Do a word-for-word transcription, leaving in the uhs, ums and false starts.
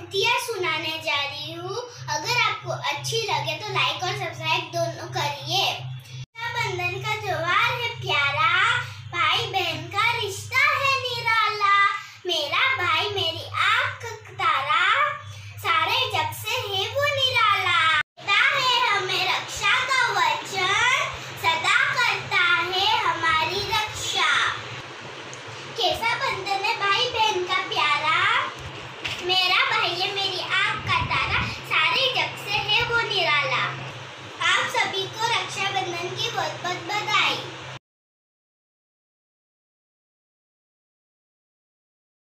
पंक्तियाँ सुनाने जा रही हूँ। अगर आपको अच्छी लगे तो लाइक और सब्सक्राइब